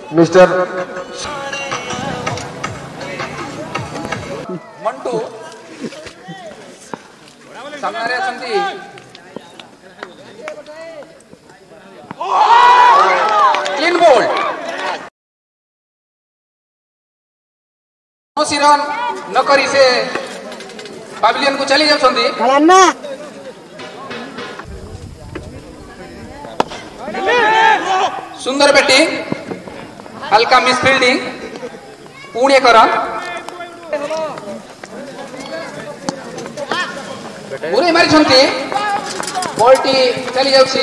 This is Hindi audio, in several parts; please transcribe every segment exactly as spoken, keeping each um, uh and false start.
मिस्टर मंटू सामने अछंती क्लीन बोल्ड रन न करी से पाविलियन को चली जाउछंती सुंदर बैटिंग हल्का मिस फील्डिंग पुणे एक रन पूरे मारी छंती बॉल टी चली जाउछि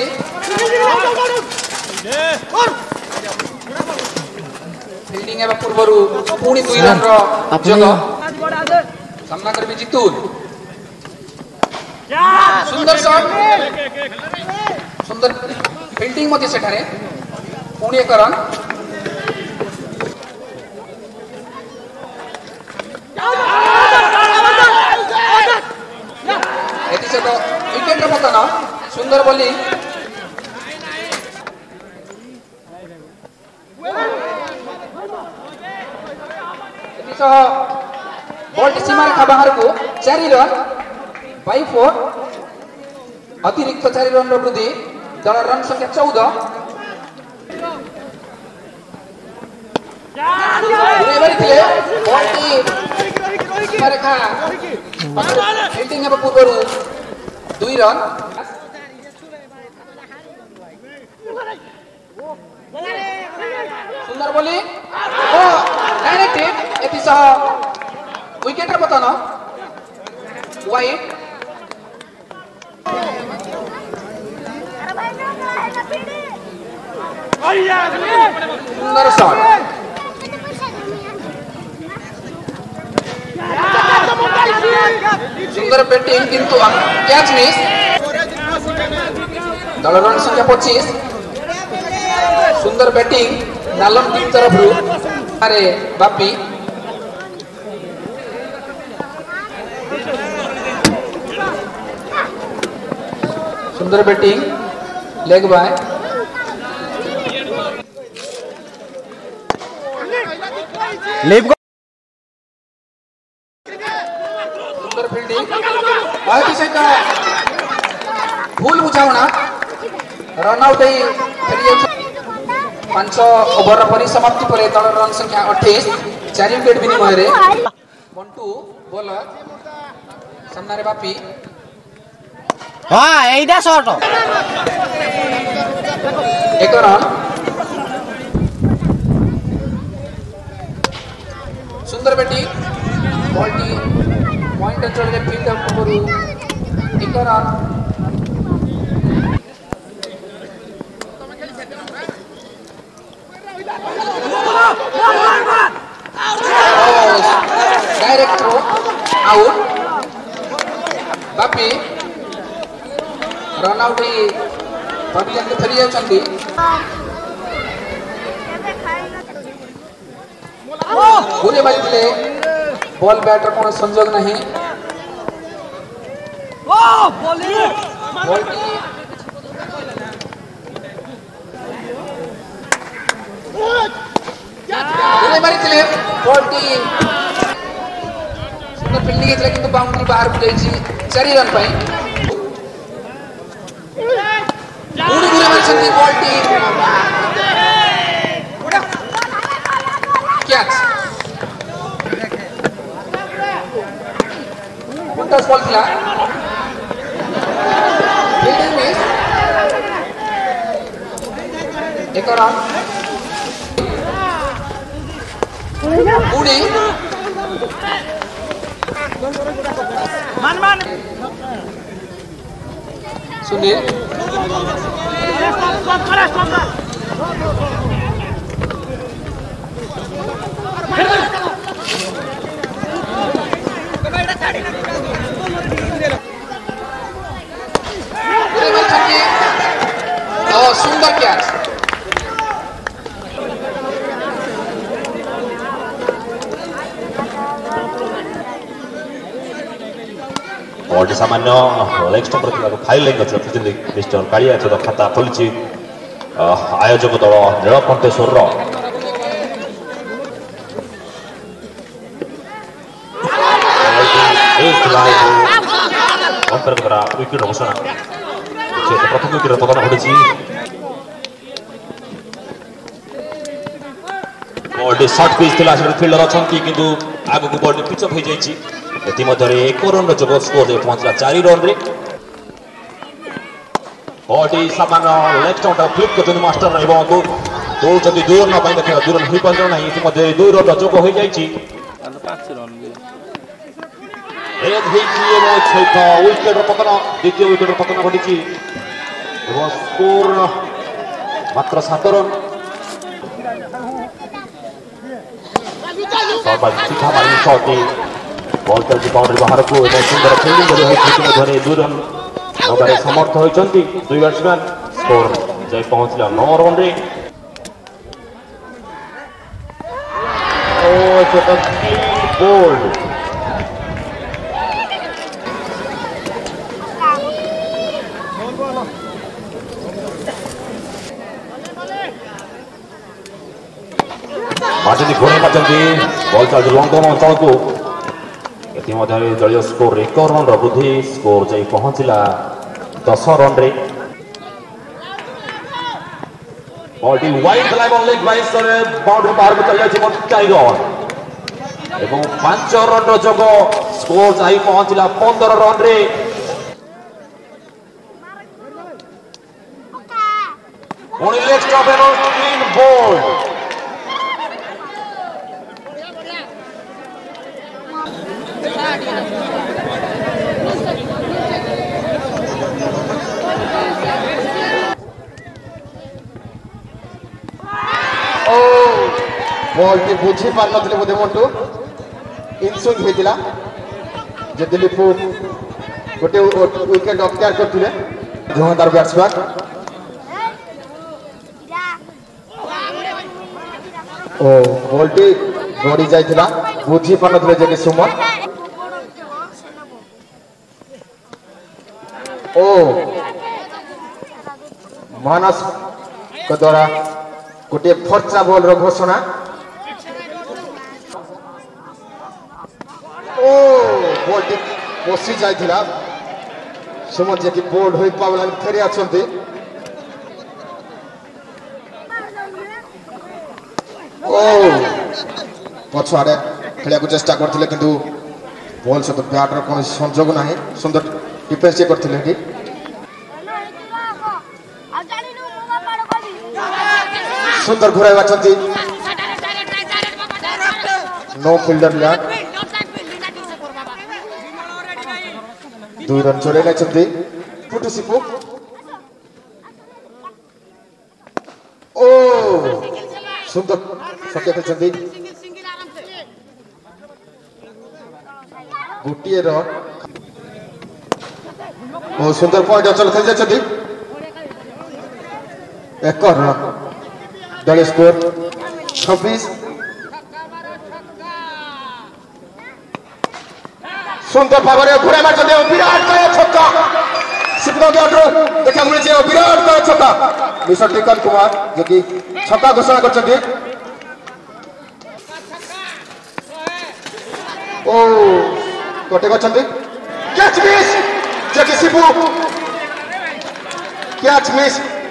फील्डिंग एबा पूर्वरु पुणी दुई रन रो जग सामना करबे जितुल सुंदर शॉट सुंदर फील्डिंग मध्ये सेठारे पुणी एक रन एतिसत विकेट रो पतन सुंदर बॉलिंग एतिसह बॉल सीमा रेखा बाहर को चार रन बाई फोर अतिरिक्त चार रन वृद्धि दल रन संख्या चौदह सीमा रेखा फील्डिंग पूर्व दुई रन सुंदर बोली एतिसह विकेट पतन वाइड सुंदर शॉट सुंदर बैटिंग किंतु कैच मिस दल रन संख्या पच्चीस सुंदर बैटिंग नालम टीम तरफ अरे बापी सुंदर बैटिंग लेग बाय लेग सुंदर फील्डिंग भूल बुझावना रन आउट पांच ओवर परिसमाप्ति पर दल रन संख्या अट्ठाईस चार विकेट विनिमय रे मंटू बॉलर सामने रे बापी हां एइदा शॉट एक रन सुंदर बैटिंग बॉल टी पॉइंट अंचल रे फील्ड ओवर एक run direct throw out Bapi run out pavilion के फेरी जाउछंती पूरे मारिले बॉल बैटर कोन संजोग नहीं बॉल की पूरे मारिले बॉल की सुंदर फील्डिंग हेतले किंतु बाउंड्री बाहर को जाईछि चार रन पाई पूरी पूरे मारिछंती बॉल टी कैच पंचास बॉल थिला फील्डिंग मिस एक रन पूरी मान मान सुनील सुंदर कैच बॉल सामान्य लेग स्टंप फाइल लाइन अच्छे मिस्टर कालिया खाता खोली आयोजक दल नीलकंठेश्वर अंपायर द्वारा विकेट घोषणा प्रथम विकेट पतन घटी बॉल शॉर्ट पिच थिला फील्डर अच्छा किंतु आगु को बॉल पिच अप हो जाइए एक रन जो स्कोर पहुंचला चार रन रे बॉल सामान्य लेग स्टंप फ्लिप कर मास्टर एवं दौड़ दुई रन देखा दुई रन हो पार ना इतिमध्य दुई रन जोग हो जाइए विकेट पतन द्वितीय विकेट पतन घटी स्कोर मात्र सात रन बॉल चलती बाउंड्री बाहर को सुंदर फील्डिंग दुई रन नगारे समर्थ होती दुई बैट्समैन स्कोर जाए पहुंचला नौ रन रे बोल्ड मार्टिन घोड़े बॉल चलती लंडन अंचल को दलीय स्कोर एक रन वृद्धि स्कोर जाई पहुंचला दस रन रे ball wide leg wise boundary बाहर को चल जाए चार रन एवं पांच रन जोग स्कोर जाई पहुंचला पंद्रह रन रे लेग स्टंप एवं क्लीन बॉल बॉल टी बुझी पार नथिले बोधे मोटू इनस्विंग हेतिला जे दिलीप गोटे विकेट अख्तियार करथिले धुआंदार बैट्समैन ओ बॉल टी गड़ी जाइथिला बुझी पार नथिले जे कि सुमन ओ मानस को द्वारा गोटे फर्चा बॉल रो घोषणा ओ बॉल टी पसी जाइथिला सुमन जे कि बोल्ड होई पावला फेरी आछंती ओ पछाड़े खेलिया को चेष्टा करथिले किंतु बॉल सहित बैट रो कोन संयोग नाही सुंदर डिफेंस करथिले कि सुंदर घुराई बाचंती नो फील्डर लैंड दुई रन चोरे नहीं फुटू सिपू ओ सुंदर सके खेलते गोटे रन ओ सुंदर पॉइंट अचल खेल जाती एक रन दल स्कोर छब्बीस सुंदर भाव में घुराई मार विराट छक्का देखा मिले विराट छक्का मिस्टर टिकन कुमार जो कि छक्का घोषणा कर कैच मिस जकी शिबू कैच मिस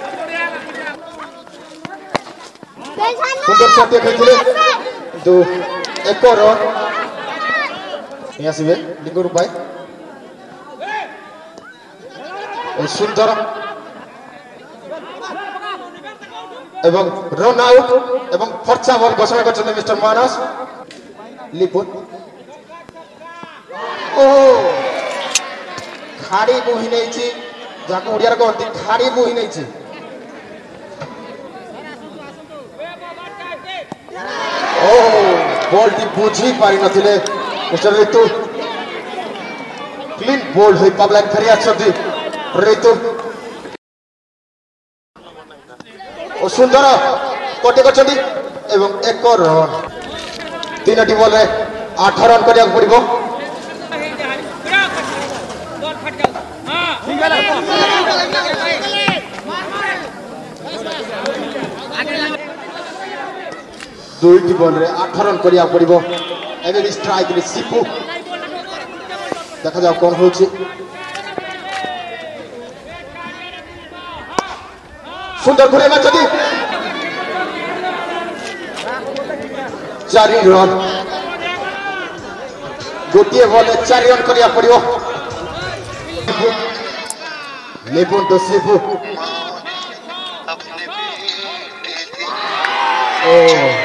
सुंदर शॉट खेलते दो एक रन आसवे लिंगुर भाई सुंदर एवं रन आउट एवं फर्चा बॉल घोषणा कर मिस्टर मानस लिपुन ओ खाड़ी बोही नहीं जहाँ ओडिया कहती खाड़ी बोही नहीं ओ बॉल टी बुझी पारि नथिले मिस्टर ऋतु क्लीन बोल्ड होई पबलाइन फेरी आछथि ऋतु ओ सुंदर कोटे करछथि एवं एक रन तीनटी बॉल रे आठ रन करिया पड़िबो दुईटी बॉल रे आठ रन करिया पड़िबो एबे स्ट्राइक रे सिपू देखा जाओ कौन हो सुंदर घुरे चली चार रन गोटे बॉल चार रन करिया पड़ियो लेबुन तो सिबु ओ